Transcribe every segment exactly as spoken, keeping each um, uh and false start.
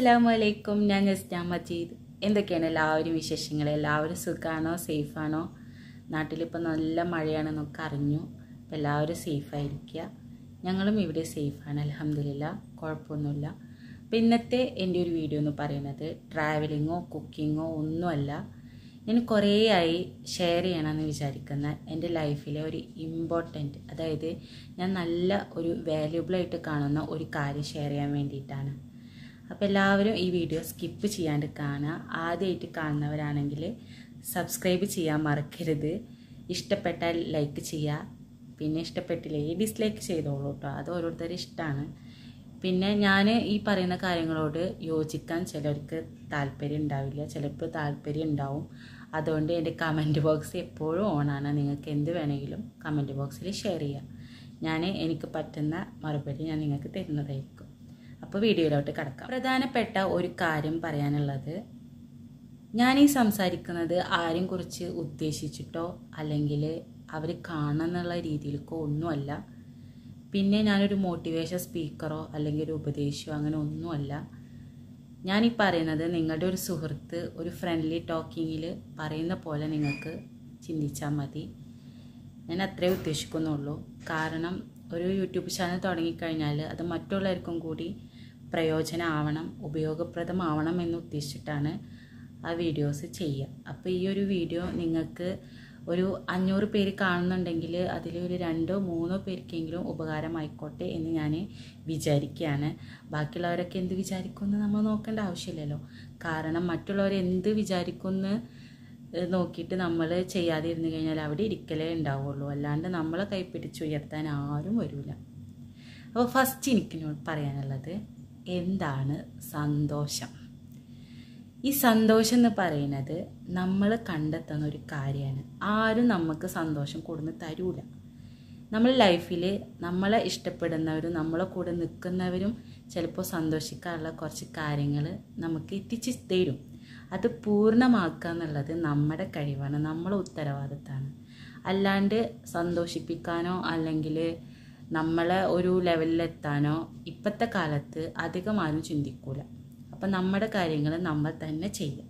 അസ്സലാമലൈക്കും. ഞാൻ നസ്ന മജീദ്. എന്തൊക്കെയാണ് എല്ലാവരും വിശേഷങ്ങൾ? എല്ലാവരും സുഖമാണോ, സേഫാണോ? നാട്ടിലിപ്പോൾ നല്ല മഴയാണെന്നൊക്കെ അറിഞ്ഞു. അപ്പോൾ എല്ലാവരും സേഫായിരിക്കുക. ഞങ്ങളും ഇവിടെ സേഫാണ്, അൽഹംദുലില്ലാ, കുഴപ്പമൊന്നുമില്ല. അപ്പോൾ ഇന്നത്തെ എൻ്റെ ഒരു വീഡിയോ എന്ന് പറയുന്നത് ട്രാവലിങ്ങോ കുക്കിങ്ങോ ഒന്നുമല്ല. ഞാൻ കുറേ ആയി ഷെയർ ചെയ്യണമെന്ന് വിചാരിക്കുന്ന എൻ്റെ ലൈഫിലെ ഒരു ഇമ്പോർട്ടൻറ്റ്, അതായത് ഞാൻ നല്ല ഒരു വാല്യുബിളായിട്ട് കാണുന്ന ഒരു കാര്യം ഷെയർ ചെയ്യാൻ വേണ്ടിയിട്ടാണ്. അപ്പോൾ എല്ലാവരും ഈ വീഡിയോ സ്കിപ്പ് ചെയ്യാണ്ട് കാണുക. ആദ്യമായിട്ട് കാണുന്നവരാണെങ്കിൽ സബ്സ്ക്രൈബ് ചെയ്യാൻ മറക്കരുത്. ഇഷ്ടപ്പെട്ടാൽ ലൈക്ക് ചെയ്യുക, പിന്നെ ഇഷ്ടപ്പെട്ടില്ലേ ഡിസ്ലൈക്ക് ചെയ്തോളൂ കേട്ടോ, അത് ഓരോരുത്തരും ഇഷ്ടമാണ്. പിന്നെ ഞാൻ ഈ പറയുന്ന കാര്യങ്ങളോട് യോജിക്കാൻ ചിലർക്ക് താല്പര്യം ഉണ്ടാവില്ല, ചിലപ്പോൾ താല്പര്യം ഉണ്ടാവും. അതുകൊണ്ട് എൻ്റെ കമൻറ്റ് ബോക്സ് എപ്പോഴും ഓണാണ്. നിങ്ങൾക്ക് എന്ത് വേണമെങ്കിലും കമൻറ്റ് ബോക്സിൽ ഷെയർ ചെയ്യാം. ഞാൻ എനിക്ക് പറ്റുന്ന മറുപടി ഞാൻ നിങ്ങൾക്ക് തരുന്നതായിരിക്കും. അപ്പോൾ വീഡിയോയിലോട്ട് കിടക്കാം. പ്രധാനപ്പെട്ട ഒരു കാര്യം പറയാനുള്ളത്, ഞാൻ ഈ സംസാരിക്കുന്നത് ആരെയും കുറിച്ച് ഉദ്ദേശിച്ചിട്ടോ അല്ലെങ്കിൽ അവർ കാണുന്നുള്ള രീതിയിലേക്കോ ഒന്നുമല്ല. പിന്നെ ഞാനൊരു മോട്ടിവേഷൻ സ്പീക്കറോ അല്ലെങ്കിൽ ഒരു ഉപദേശമോ അങ്ങനെ ഒന്നുമല്ല. ഞാനീ പറയുന്നത് നിങ്ങളുടെ ഒരു സുഹൃത്ത് ഒരു ഫ്രണ്ട്ലി ടോക്കിങ്ങിൽ പറയുന്ന പോലെ നിങ്ങൾക്ക് ചിന്തിച്ചാൽ മതി. ഞാൻ അത്രേ ഉദ്ദേശിക്കുന്നുള്ളൂ. കാരണം ഒരു യൂട്യൂബ് ചാനൽ തുടങ്ങിക്കഴിഞ്ഞാൽ അത് മറ്റുള്ളവർക്കും കൂടി പ്രയോജനമാവണം, ഉപയോഗപ്രദമാവണം എന്ന് ഉദ്ദേശിച്ചിട്ടാണ് ആ വീഡിയോസ് ചെയ്യുക. അപ്പോൾ ഈ ഒരു വീഡിയോ നിങ്ങൾക്ക് ഒരു അഞ്ഞൂറ് പേര് കാണുന്നുണ്ടെങ്കിൽ അതിൽ ഒരു രണ്ടോ മൂന്നോ പേർക്കെങ്കിലും ഉപകാരമായിക്കോട്ടെ എന്ന് ഞാൻ വിചാരിക്കുകയാണ്. ബാക്കിയുള്ളവരൊക്കെ എന്ത് വിചാരിക്കുമെന്ന് നമ്മൾ നോക്കേണ്ട ആവശ്യമില്ലല്ലോ. കാരണം മറ്റുള്ളവർ എന്ത് വിചാരിക്കുമെന്ന് നോക്കിയിട്ട് നമ്മൾ ചെയ്യാതിരുന്നു കഴിഞ്ഞാൽ അവിടെ ഇരിക്കലേ ഉണ്ടാവുള്ളൂ, അല്ലാണ്ട് നമ്മളെ കൈപ്പിടിച്ചുയർത്താൻ ആരും വരില്ല. അപ്പോൾ ഫസ്റ്റ് എനിക്ക് പറയാനുള്ളത്, എന്താണ് സന്തോഷം? ഈ സന്തോഷം എന്ന് പറയുന്നത് നമ്മൾ കണ്ടെത്തുന്ന ഒരു കാര്യമാണ്. ആരും നമുക്ക് സന്തോഷം കൊടുന്ന് തരൂല. നമ്മൾ ലൈഫിൽ നമ്മളെ ഇഷ്ടപ്പെടുന്നവരും നമ്മളെ കൂടെ നിൽക്കുന്നവരും ചിലപ്പോൾ സന്തോഷിക്കാനുള്ള കുറച്ച് കാര്യങ്ങൾ നമുക്ക് എത്തിച്ച് തരും. അത് പൂർണ്ണമാക്കുക എന്നുള്ളത് നമ്മുടെ കഴിവാണ്, നമ്മളെ ഉത്തരവാദിത്തമാണ്. അല്ലാണ്ട് സന്തോഷിപ്പിക്കാനോ അല്ലെങ്കിൽ നമ്മളെ ഒരു ലെവലിലെത്താനോ ഇപ്പോഴത്തെ കാലത്ത് അധികം ആരും ചിന്തിക്കൂല. അപ്പം നമ്മുടെ കാര്യങ്ങൾ നമ്മൾ തന്നെ ചെയ്യും.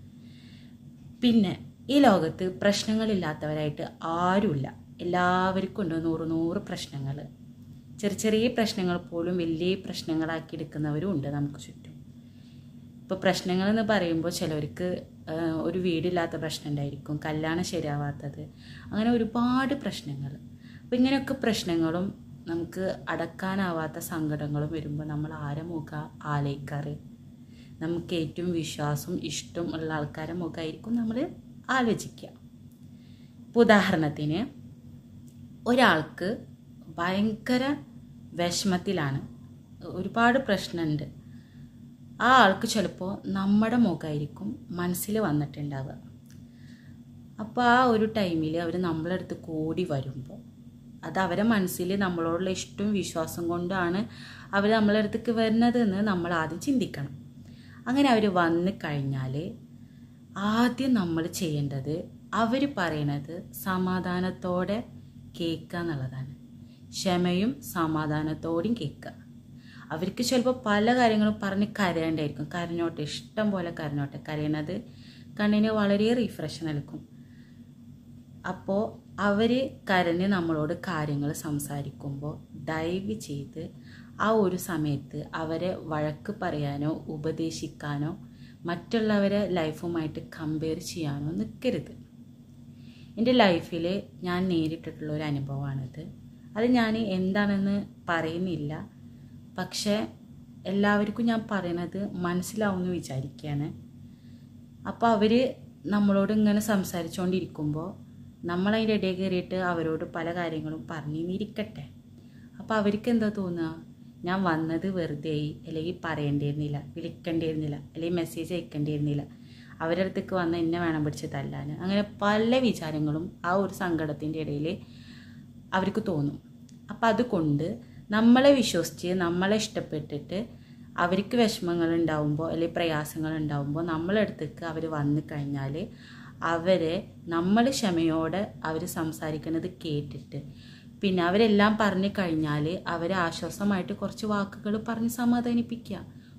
പിന്നെ ഈ ലോകത്ത് പ്രശ്നങ്ങളില്ലാത്തവരായിട്ട് ആരുമില്ല. എല്ലാവർക്കും ഉണ്ട് നൂറ് നൂറ് പ്രശ്നങ്ങൾ. ചെറിയ ചെറിയ പ്രശ്നങ്ങൾ പോലും വലിയ പ്രശ്നങ്ങളാക്കി എടുക്കുന്നവരും ഉണ്ട് നമുക്ക് ചുറ്റും. ഇപ്പോൾ പ്രശ്നങ്ങളെന്ന് പറയുമ്പോൾ ചിലവർക്ക് ഒരു വീടില്ലാത്ത പ്രശ്നം ഉണ്ടായിരിക്കും, കല്യാണം ശരിയാവാത്തത്, അങ്ങനെ ഒരുപാട് പ്രശ്നങ്ങൾ. അപ്പോൾ ഇങ്ങനെയൊക്കെ പ്രശ്നങ്ങളും നമുക്ക് അടക്കാനാവാത്ത സങ്കടങ്ങളും വരുമ്പോൾ നമ്മൾ ആരെ മുഖം ആലോചിക്കാറ്? നമുക്ക് ഏറ്റവും വിശ്വാസം ഇഷ്ടം ഉള്ള ആൾക്കാരെ മുഖമായിരിക്കും നമ്മൾ ആലോചിക്കുക. ഇപ്പോൾ ഉദാഹരണത്തിന് ഒരാൾക്ക് ഭയങ്കര വിഷമത്തിലാണ്, ഒരുപാട് പ്രശ്നമുണ്ട്. ആ ആൾക്ക് ചിലപ്പോൾ നമ്മുടെ മുഖമായിരിക്കും മനസ്സിൽ വന്നിട്ടുണ്ടാവുക. അപ്പോൾ ആ ഒരു ടൈമിൽ അവർ നമ്മളടുത്ത് കൂടി വരുമ്പോൾ അത് അവരെ മനസ്സിൽ നമ്മളോടുള്ള ഇഷ്ടവും വിശ്വാസം കൊണ്ടാണ് അവർ നമ്മളെ അടുത്തേക്ക് വരുന്നതെന്ന് നമ്മൾ ആദ്യം ചിന്തിക്കണം. അങ്ങനെ അവർ വന്നു കഴിഞ്ഞാൽ ആദ്യം നമ്മൾ ചെയ്യേണ്ടത് അവർ പറയണത് സമാധാനത്തോടെ കേൾക്കുക എന്നുള്ളതാണ്. ക്ഷമയും സമാധാനത്തോടെയും കേൾക്കുക. അവർക്ക് ചിലപ്പോൾ പല കാര്യങ്ങളും പറഞ്ഞ് കരയേണ്ടായിരിക്കും. കരഞ്ഞോട്ടെ, ഇഷ്ടം പോലെ കരഞ്ഞോട്ടെ. കരയണത് കണ്ണിന് വളരെ റിഫ്രഷ് നൽകും. അപ്പോൾ അവർ കരഞ്ഞ് നമ്മളോട് കാര്യങ്ങൾ സംസാരിക്കുമ്പോൾ ദയവ് ചെയ്ത് ആ ഒരു സമയത്ത് അവരെ വഴക്ക് പറയാനോ ഉപദേശിക്കാനോ മറ്റുള്ളവരെ ലൈഫുമായിട്ട് കമ്പയർ ചെയ്യാനോ നിൽക്കരുത്. എൻ്റെ ലൈഫിൽ ഞാൻ നേരിട്ടിട്ടുള്ള ഒരു അനുഭവമാണിത്. അത് ഞാൻ എന്താണെന്ന് പറയുന്നില്ല, പക്ഷേ എല്ലാവർക്കും ഞാൻ പറയണത് മനസ്സിലാവുമെന്ന് വിചാരിക്കുകയാണ്. അപ്പോൾ അവർ നമ്മളോട് ഇങ്ങനെ സംസാരിച്ചുകൊണ്ടിരിക്കുമ്പോൾ നമ്മളതിൻ്റെ ഇടയിൽ കയറിയിട്ട് അവരോട് പല കാര്യങ്ങളും പറഞ്ഞിരിക്കട്ടെ. അപ്പോൾ അവർക്ക് എന്താ തോന്നുക? ഞാൻ വന്നത് വെറുതെ ആയി, അല്ലെങ്കിൽ പറയേണ്ടിയിരുന്നില്ല, വിളിക്കേണ്ടിയിരുന്നില്ല, അല്ലെങ്കിൽ മെസ്സേജ് അയക്കേണ്ടിയിരുന്നില്ല, അവരുടെ അടുത്തേക്ക് വന്ന് എന്നെ വേണം പിടിച്ച് തല്ലാൻ. അങ്ങനെ പല വിചാരങ്ങളും ആ ഒരു സങ്കടത്തിൻ്റെ ഇടയിൽ അവർക്ക് തോന്നും. അപ്പം അതുകൊണ്ട് നമ്മളെ വിശ്വസിച്ച് നമ്മളെ ഇഷ്ടപ്പെട്ടിട്ട് അവർക്ക് വിഷമങ്ങൾ ഉണ്ടാവുമ്പോൾ അല്ലെങ്കിൽ പ്രയാസങ്ങൾ ഉണ്ടാവുമ്പോൾ നമ്മളെ അടുത്തേക്ക് അവർ വന്നു കഴിഞ്ഞാൽ അവരെ നമ്മൾ ക്ഷമയോടെ അവർ സംസാരിക്കുന്നത് കേട്ടിട്ട് പിന്നെ അവരെല്ലാം പറഞ്ഞു കഴിഞ്ഞാൽ അവരെ ആശ്വാസമായിട്ട് കുറച്ച് വാക്കുകൾ പറഞ്ഞ് സമാധാനിപ്പിക്കുക.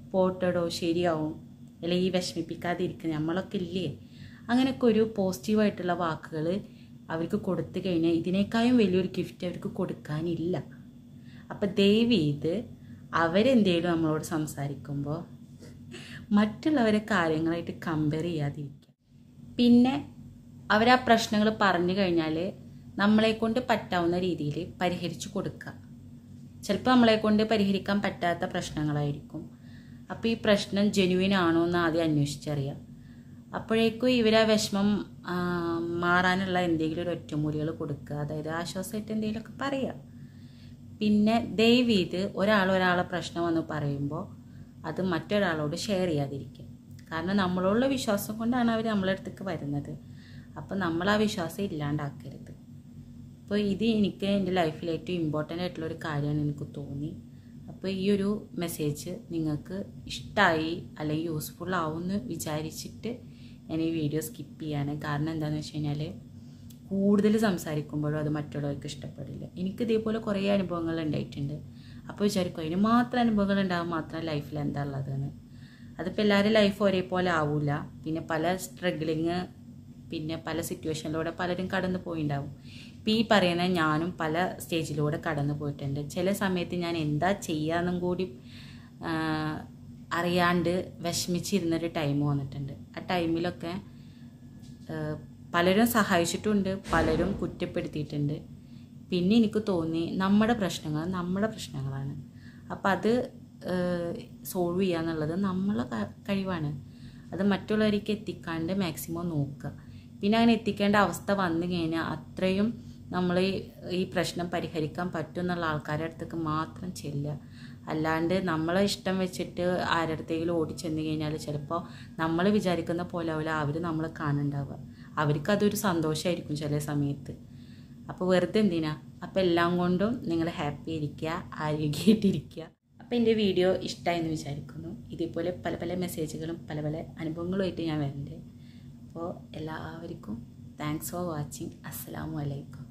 പോട്ടടോ ശരിയാവും, അല്ലെങ്കിൽ ഈ വിഷമിപ്പിക്കാതിരിക്കുക നമ്മളൊക്കെ ഇല്ലേ, അങ്ങനെയൊക്കെ ഒരു പോസിറ്റീവായിട്ടുള്ള വാക്കുകൾ അവർക്ക് കൊടുത്തു കഴിഞ്ഞാൽ ഇതിനേക്കാളും വലിയൊരു ഗിഫ്റ്റ് അവർക്ക് കൊടുക്കാനില്ല. അപ്പം ദയവ് ചെയ്ത് അവരെന്തേലും നമ്മളോട് സംസാരിക്കുമ്പോൾ മറ്റുള്ളവരെ കാര്യങ്ങളായിട്ട് കമ്പയർ ചെയ്യാതിരിക്കുക. പിന്നെ അവരാ പ്രശ്നങ്ങൾ പറഞ്ഞു കഴിഞ്ഞാൽ നമ്മളെക്കൊണ്ട് പറ്റാവുന്ന രീതിയിൽ പരിഹരിച്ചു കൊടുക്കുക. ചിലപ്പോൾ നമ്മളെക്കൊണ്ട് പരിഹരിക്കാൻ പറ്റാത്ത പ്രശ്നങ്ങളായിരിക്കും. അപ്പോൾ ഈ പ്രശ്നം ജെന്യുവിൻ ആണോ എന്ന് ആദ്യം അന്വേഷിച്ചറിയാം. അപ്പോഴേക്കും ഇവരാ വിഷമം മാറാനുള്ള എന്തെങ്കിലും ഒരു ഒറ്റമൂലികൾ കൊടുക്കുക, അതായത് ആശ്വാസമായിട്ട് എന്തെങ്കിലുമൊക്കെ പറയുക. പിന്നെ ദയവ് ചെയ്ത് ഒരാൾ ഒരാളെ പ്രശ്നം വന്ന് പറയുമ്പോൾ അത് മറ്റൊരാളോട് ഷെയർ ചെയ്യാതിരിക്കുക. കാരണം നമ്മളോടുള്ള വിശ്വാസം കൊണ്ടാണ് അവർ നമ്മളെ അടുത്തേക്ക് വരുന്നത്. അപ്പോൾ നമ്മൾ ആ വിശ്വാസം ഇല്ലാണ്ടാക്കരുത്. അപ്പോൾ ഇത് എനിക്ക് എൻ്റെ ലൈഫിൽ ഏറ്റവും ഇമ്പോർട്ടൻ്റ് ആയിട്ടുള്ളൊരു കാര്യമാണ് എനിക്ക് തോന്നി. അപ്പോൾ ഈ ഒരു മെസ്സേജ് നിങ്ങൾക്ക് ഇഷ്ടമായി അല്ലെങ്കിൽ യൂസ്ഫുൾ ആവുമെന്ന് വിചാരിച്ചിട്ട് ഞാൻ ഈ വീഡിയോ സ്കിപ്പ് ചെയ്യാണ്. കാരണം എന്താണെന്ന് വെച്ച് കഴിഞ്ഞാൽ കൂടുതൽ സംസാരിക്കുമ്പോഴും അത് മറ്റുള്ളവർക്ക് ഇഷ്ടപ്പെടില്ല. എനിക്ക് ഇതേപോലെ കുറേ അനുഭവങ്ങൾ ഉണ്ടായിട്ടുണ്ട്. അപ്പോൾ വിചാരിക്കും അതിന് മാത്രം അനുഭവങ്ങൾ ഉണ്ടാകും മാത്രം ലൈഫിൽ എന്താ ഉള്ളതെന്ന്. അതിപ്പോൾ എല്ലാവരും ലൈഫ് ഒരേപോലെ ആവില്ല. പിന്നെ പല സ്ട്രഗ്ലിങ്, പിന്നെ പല സിറ്റുവേഷനിലൂടെ പലരും കടന്നു പോയിണ്ടാവും. ഇപ്പം ഈ പറയുന്ന ഞാനും പല സ്റ്റേജിലൂടെ കടന്നു പോയിട്ടുണ്ട്. ചില സമയത്ത് ഞാൻ എന്താ ചെയ്യാന്നും കൂടി അറിയാണ്ട് വിഷമിച്ചിരുന്നൊരു ടൈം വന്നിട്ടുണ്ട്. ആ ടൈമിലൊക്കെ പലരും സഹായിച്ചിട്ടുണ്ട്, പലരും കുറ്റപ്പെടുത്തിയിട്ടുണ്ട്. പിന്നെ എനിക്ക് തോന്നി നമ്മുടെ പ്രശ്നങ്ങൾ നമ്മുടെ പ്രശ്നങ്ങളാണ്. അപ്പം അത് സോൾവ് ചെയ്യുക എന്നുള്ളത് നമ്മളെ കഴിവാണ്. അത് മറ്റുള്ളവർക്ക് എത്തിക്കാണ്ട് മാക്സിമം നോക്കുക. പിന്നെ അങ്ങനെ എത്തിക്കേണ്ട അവസ്ഥ വന്നു കഴിഞ്ഞാൽ അത്രയും നമ്മൾ ഈ പ്രശ്നം പരിഹരിക്കാൻ പറ്റും എന്നുള്ള ആൾക്കാരുടെ അടുത്തേക്ക് മാത്രം ചെല്ലുക. അല്ലാണ്ട് നമ്മളെ ഇഷ്ടം വെച്ചിട്ട് ആരുടെ അടുത്തെങ്കിലും ഓടിച്ചെന്ന് കഴിഞ്ഞാൽ ചിലപ്പോൾ നമ്മൾ വിചാരിക്കുന്ന പോലെ ആവില്ല അവർ നമ്മൾ കാണുന്നുണ്ടാവുക. അവർക്കതൊരു സന്തോഷമായിരിക്കും ചില സമയത്ത്. അപ്പോൾ വെറുതെ എന്തിനാ. അപ്പോൾ എല്ലാം കൊണ്ടും നിങ്ങൾ ഹാപ്പി ഇരിക്കുക, ആരോഗ്യമായിട്ടിരിക്കുക. അപ്പോൾ എൻ്റെ വീഡിയോ ഇഷ്ടമായെന്ന് വിചാരിക്കുന്നു. ഇതേപോലെ പല പല മെസ്സേജുകളും പല പല അനുഭവങ്ങളുമായിട്ട് ഞാൻ വരുന്നുണ്ട്. അപ്പോൾ എല്ലാവർക്കും താങ്ക്സ് ഫോർ വാച്ചിങ്. അസ്സലാമു അലൈക്കും.